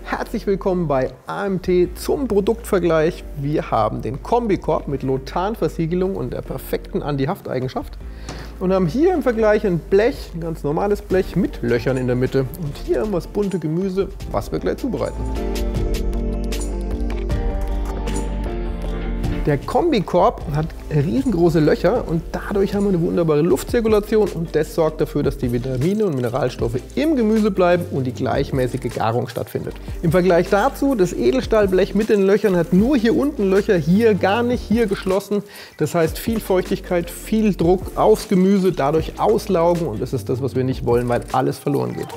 Herzlich willkommen bei AMT zum Produktvergleich. Wir haben den Kombikorb mit Lotan-Versiegelung und der perfekten Anti-Haft-Eigenschaft und haben hier im Vergleich ein Blech, ein ganz normales Blech mit Löchern in der Mitte. Und hier haben wir das bunte Gemüse, was wir gleich zubereiten. Der Kombikorb hat riesengroße Löcher und dadurch haben wir eine wunderbare Luftzirkulation und das sorgt dafür, dass die Vitamine und Mineralstoffe im Gemüse bleiben und die gleichmäßige Garung stattfindet. Im Vergleich dazu, das Edelstahlblech mit den Löchern hat nur hier unten Löcher, hier gar nicht, hier geschlossen. Das heißt viel Feuchtigkeit, viel Druck aufs Gemüse, dadurch auslaugen und das ist das, was wir nicht wollen, weil alles verloren geht.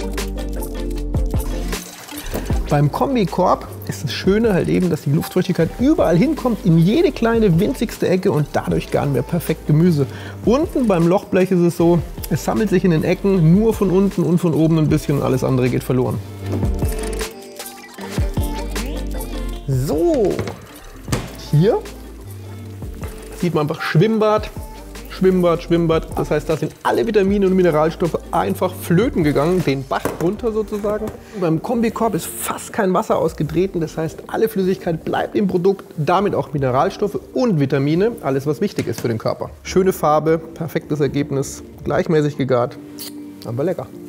Beim Kombikorb ist das Schöne halt eben, dass die Luftfeuchtigkeit überall hinkommt, in jede kleine winzigste Ecke und dadurch garen wir perfekt Gemüse. Unten beim Lochblech ist es so, es sammelt sich in den Ecken nur von unten und von oben ein bisschen und alles andere geht verloren. So, hier sieht man einfach Schwimmbad. Schwimmbad. Das heißt, da sind alle Vitamine und Mineralstoffe einfach flöten gegangen, den Bach runter sozusagen. Beim Kombikorb ist fast kein Wasser ausgetreten, das heißt, alle Flüssigkeit bleibt im Produkt, damit auch Mineralstoffe und Vitamine, alles was wichtig ist für den Körper. Schöne Farbe, perfektes Ergebnis, gleichmäßig gegart, aber lecker.